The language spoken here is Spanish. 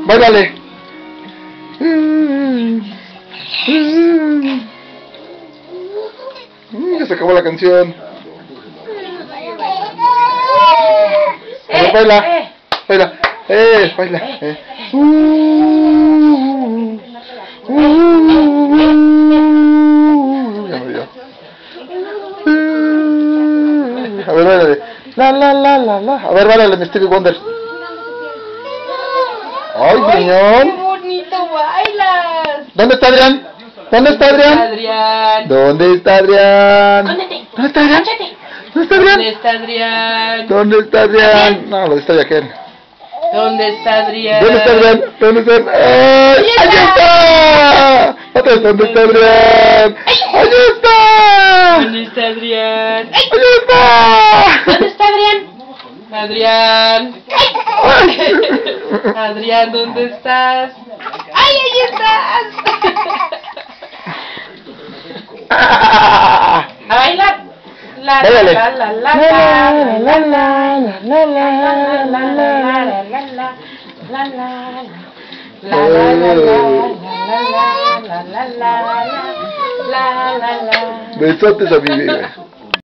Báilale. Ya se acabó la canción. A ver, baila. Baila. Baila. Ya me dio. A ver, bailale. La. A ver, bailale, mi Stevie Wonder. Ay, señor. ¡Qué bonito bailas! ¿Dónde está Adrián? ¿Dónde está Adrián? Adrián. ¿Dónde está Adrián? ¿Dónde está Adrián? ¿Dónde está Adrián? ¿Dónde está Adrián? ¿Dónde está Adrián? No, ¿dónde está Yaquel? ¿Dónde está Adrián? ¿Dónde está Adrián? ¿Dónde está? ¡Ay! ¡Ahí está! ¿Dónde está Adrián? ¡Ahí está! ¿Dónde está Adrián? ¡Ahí está! ¿Dónde está Adrián? Adrián. Adrián, ¿dónde estás? ¡Ay, ahí estás! A bailar. La la Báilale. la la la la la la la la la la la la la la. Besotes a mi vida.